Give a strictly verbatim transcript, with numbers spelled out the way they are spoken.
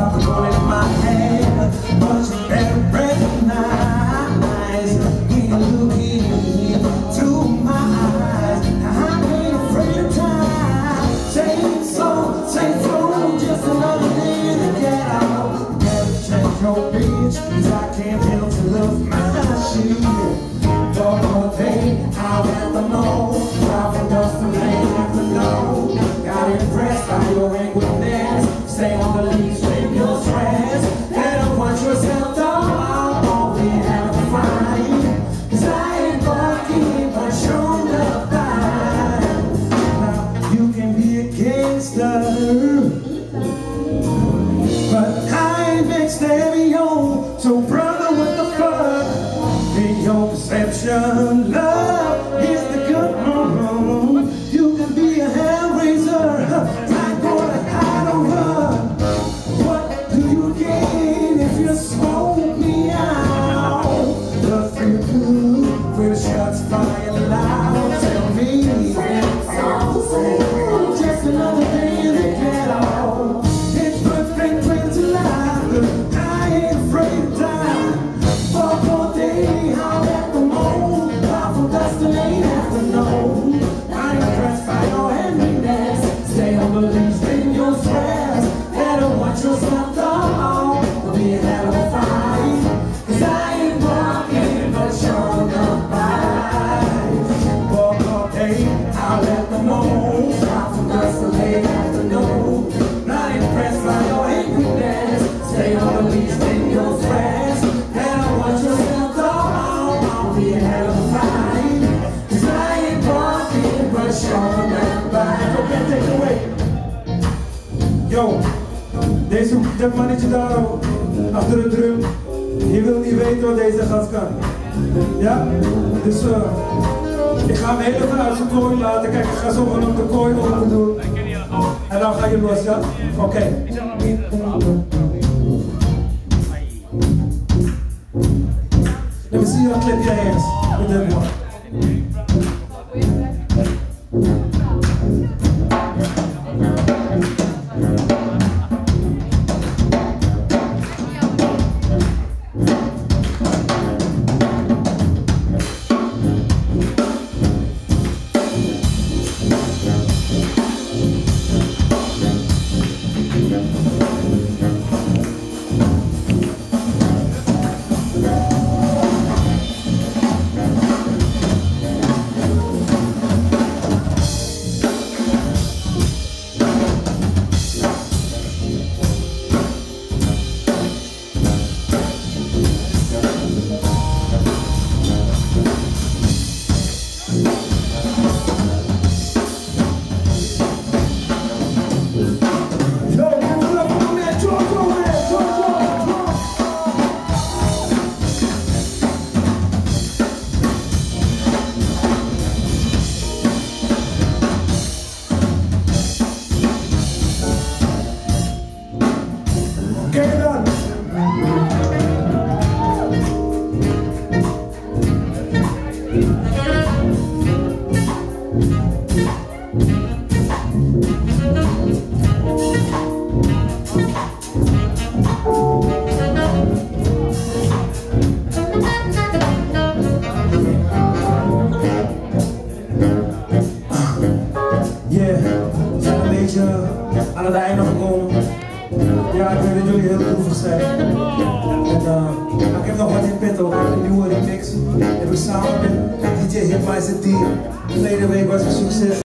drop a gun in my hand, but you better recognize when you look into my eyes. I ain't afraid of time. Same song, same tone, just another day to get out. Never change your bitch, cause I can't help to love my shit. For all day, I'll have to know. Driving dust to lay afternoon. Got impressed by your angriness. Stay on the leash, leave your stress. Better watch yourself, dog. I'll be having a fight. Cause I ain't walking, but showing up fine. Now, you can be a gangster, but I ain't big stereo. So brother, what the fuck? In your perception, love is the good one. You can be a hellraiser, I'm gonna hide or run. What do you gain if you smoke me out? The free blue with shots flying loud. Tell me, just another day to get out. It's perfect friends to life, but I ain't afraid to die. For all day, I'll let the moon pop from dust to late afternoon. I'm impressed by your handiness. Stay on the leash, in your stress. Better watch yourself, dog. We'll be having a fight. Cause I ain't walking, but showing up fight. For all day, I'll let the moon pop from dust to late afternoon. Not impressed by your angriness. Stay on the leash, in your stress. Better watch yourself, dog. We'll be having a fight. Cause I ain't walking, but showing up fight. Okay, take it away. Yo, deze dat mannetje daar achter de drum, die wil niet weten wat deze gast kan. Ja, dus uh, ik ga hem heel even uit zijn kooi laten. Kijk, ik ga zo gewoon op de kooi open doen. En dan ga je los, ja? Oké. Okay. Let me see you clap your hands with them one. Aan het einde gekomen. Ja, ik weet dat jullie heel droevig zijn. En, uh, ik heb nog wat in petto, een nieuwe remix. Heb ik samen met D J Hip My City. Verleden week was een succes.